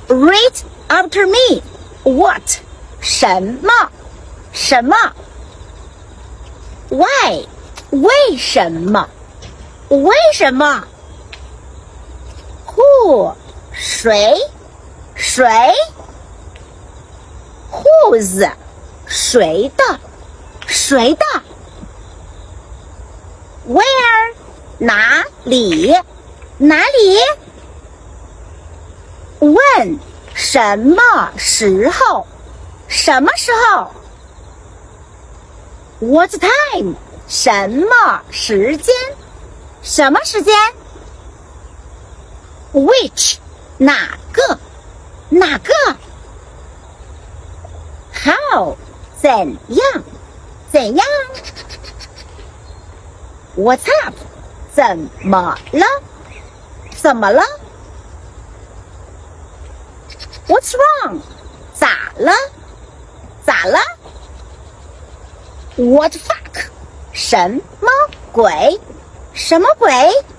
Read after me. What? 什么？什么 ？Why? 为什么？为什么 ？Who? 谁？谁 ？Whose? 谁的？谁的 ？Where? 哪里？哪里 ？When? 什么时候？什么时候 ？What time? 什么时间？什么时间 ？Which? 哪个？哪个 ？How? 怎样？怎样 ？What's up? 怎么了？怎么了 ？What's wrong? 咋了？咋了 ？What the fuck? 什么鬼？什么鬼